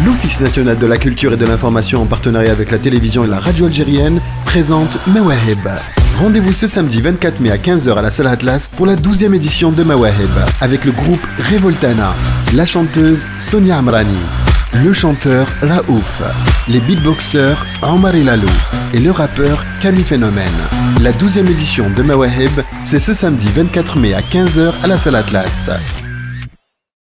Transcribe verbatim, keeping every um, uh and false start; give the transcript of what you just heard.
L'Office national de la culture et de l'information en partenariat avec la télévision et la radio algérienne présente Mawahib. Rendez-vous ce samedi vingt-quatre mai à quinze heures à la salle Atlas pour la douzième édition de Mawahib avec le groupe Revoltana, la chanteuse Sonia Amrani, le chanteur Raouf, les beatboxers Omar et Lalou et le rappeur Camille Phénomène. La douzième édition de Mawahib, c'est ce samedi vingt-quatre mai à quinze heures à la salle Atlas.